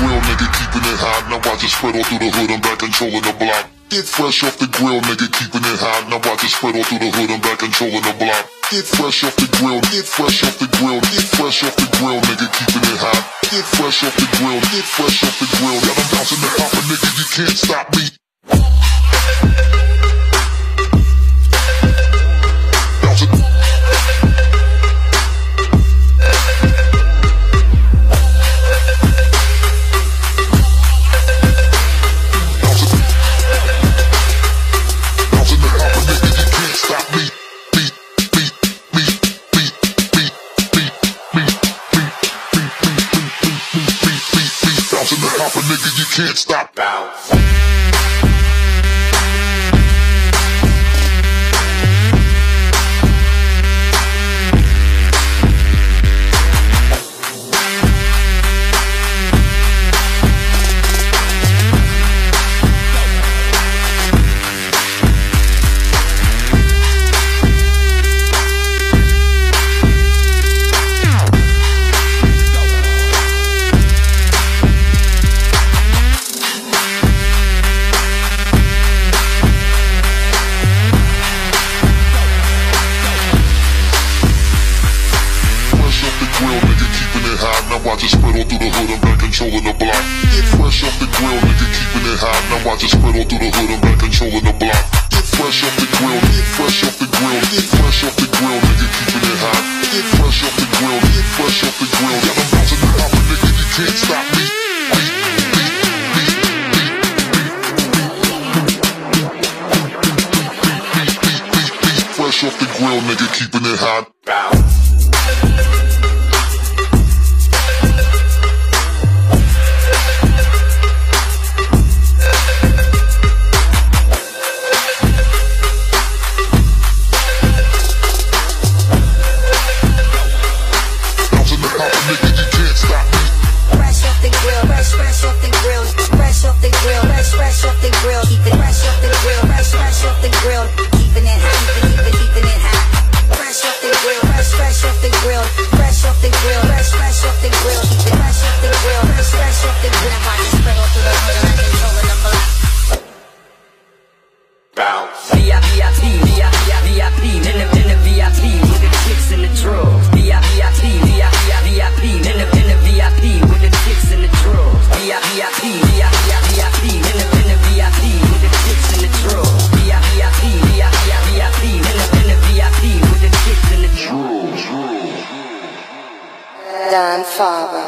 grill, nigga, keeping it hot. Now I just spread all through the hood, I'm back controlling the block. Get fresh off the grill, nigga, keeping it hot. Now I just spread all through the hood, I'm back controlling the block. Get fresh off the grill, get fresh off the grill, get fresh off the grill, nigga, keeping it hot. Get fresh off the grill, get fresh off the grill. Got them bouncing the hopper, nigga, you can't stop me. Nigga, you can't stop. Bounce. Now I just spread all through the hood, I'm back controlling the block. Get fresh off the grill, nigga, keeping it hot. Now I just spread all through the hood, I'm back controlling the block. Get fresh off the grill, get fresh off the grill, get fresh off the grill, nigga, keeping it hot. Get fresh off the grill, get fresh off the grill. Got them bouncing the hopper, nigga, you can't stop me. Fresh off the grill, nigga, keeping it hot. Don Farber.